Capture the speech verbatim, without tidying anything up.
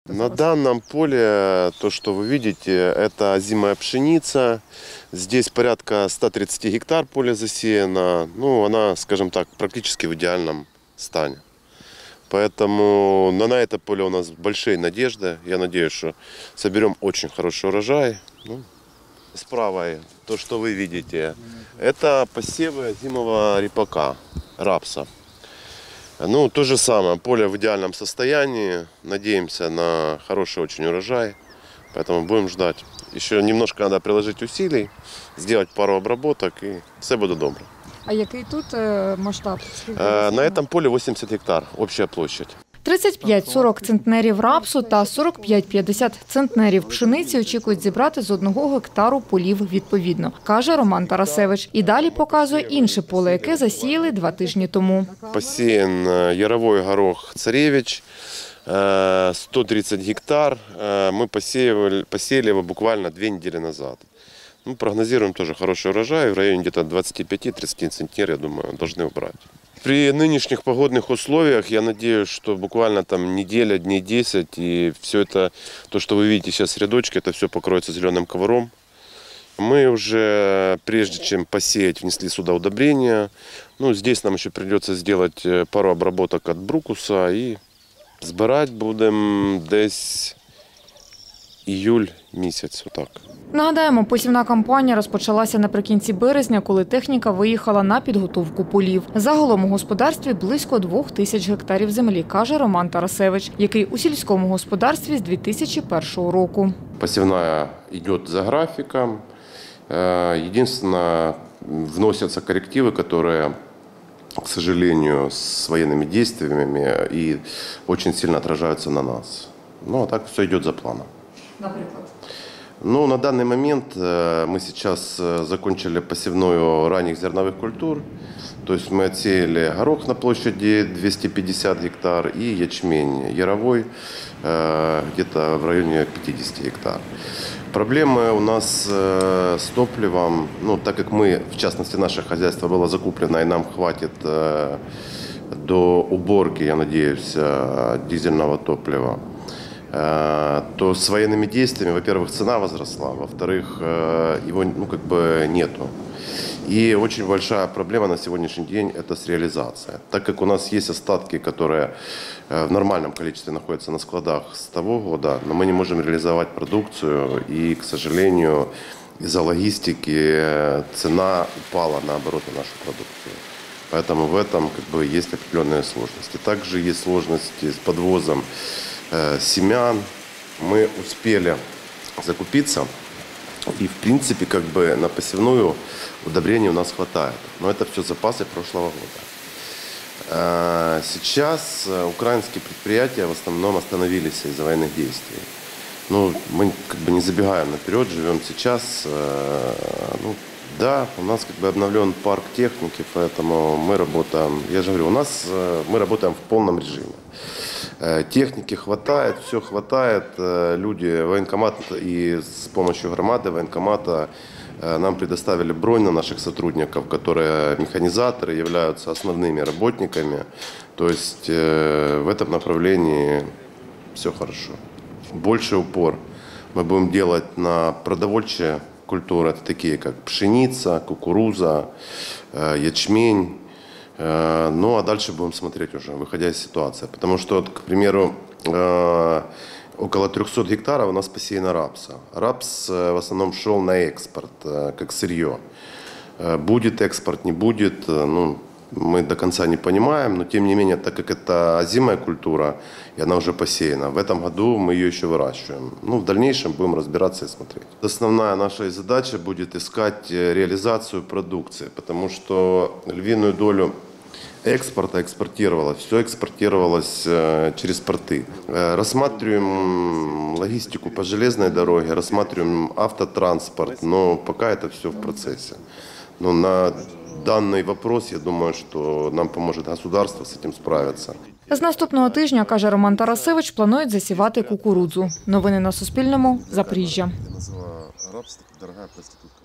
На данном поле, то, что вы видите, это озимая пшеница. Здесь порядка ста тридцати гектар поле засеяно. Ну, она, скажем так, практически в идеальном стане. Поэтому на, на это поле у нас большие надежды. Я надеюсь, что соберем очень хороший урожай. Ну, справа, то, что вы видите, это посевы озимого репака, рапса. Ну, то же самое, поле в идеальном состоянии. Надеемся на хороший очень урожай. Поэтому будем ждать. Еще немножко надо приложить усилий, сделать пару обработок, и все будет добро. А який тут масштаб? На этом поле вісімдесят гектар, общая площадь. тридцять п'ять - сорок центнерів рапсу та сорок п'ять - п'ятдесят центнерів пшениці очікують зібрати з одного гектару полів відповідно, каже Роман Тарасевич. І далі показує інше поле, яке засіяли два тижні тому. Посіян яровой горох «Царевич», сто тридцать гектар. Мы посеяли, посеяли его буквально две недели назад. Ну, прогнозируем тоже хороший урожай, в районе где-то двадцати пяти - тридцати центнер, я думаю, должны убрать. При нынешних погодных условиях, я надеюсь, что буквально там неделя, дней десять, и все это, то, что вы видите сейчас рядочки, это все покроется зеленым ковром. Мы уже, прежде чем посеять, внесли сюда удобрения. Ну, здесь нам еще придется сделать пару обработок от брукуса, и збирати будемо десь іюль місяць, отак. Нагадаємо, посівна кампанія розпочалася наприкінці березня, коли техніка виїхала на підготовку полів. Загалом у господарстві близько двох тисяч гектарів землі, каже Роман Тарасевич, який у сільському господарстві з дві тисячі першого року. Посівна йде за графіком. Єдине, вносяться корективи, які, к сожалению, с военными действиями и очень сильно отражаются на нас. Ну, а так все идет за планом. Например? Ну, на данный момент мы сейчас закончили посевную ранних зерновых культур. То есть мы отсеяли горох на площади двести пятьдесят гектар и ячмень яровой где-то в районе пятидесяти гектар. Проблемы у нас с топливом, ну, так как мы, в частности, наше хозяйство было закуплено, и нам хватит до уборки, я надеюсь, дизельного топлива, то с военными действиями, во-первых, цена возросла, во-вторых, его, ну, как бы нету. И очень большая проблема на сегодняшний день – это с реализацией. Так как у нас есть остатки, которые в нормальном количестве находятся на складах с того года, но мы не можем реализовать продукцию, и, к сожалению, из-за логистики цена упала на обороты нашу продукцию. Поэтому в этом как бы есть определенные сложности. Также есть сложности с подвозом э, семян. Мы успели закупиться. И, в принципе, как бы на посевную удобрений у нас хватает. Но это все запасы прошлого года. Сейчас украинские предприятия в основном остановились из-за военных действий. Ну, мы как бы не забегаем наперед, живем сейчас. Ну, да, у нас как бы обновлен парк техники, поэтому мы работаем, я же говорю, у нас мы работаем в полном режиме. Техники хватает, все хватает. Люди, военкомат и с помощью громады военкомата нам предоставили бронь на наших сотрудников, которые механизаторы, являются основными работниками. То есть в этом направлении все хорошо. Больший упор мы будем делать на продовольчие культуры, это такие как пшеница, кукуруза, ячмень. Ну, а дальше будем смотреть уже, выходя из ситуации. Потому что, к примеру, около трехсот гектаров у нас посеяно рапса. Рапс в основном шел на экспорт, как сырье. Будет экспорт, не будет, ну, мы до конца не понимаем. Но, тем не менее, так как это озимая культура, и она уже посеяна, в этом году мы ее еще выращиваем. Ну, в дальнейшем будем разбираться и смотреть. Основная наша задача будет искать реализацию продукции, потому что львиную долю экспорта экспортировалось, все экспортировалось через порты. Рассматриваем логистику по железной дороге, рассматриваем автотранспорт, но пока это все в процессе. Но на данный вопрос, я думаю, что нам поможет государство с этим справиться. З наступного тижня, каже Роман Тарасевич, планують засівати кукурудзу. Новини на Суспільному. Запоріжжя.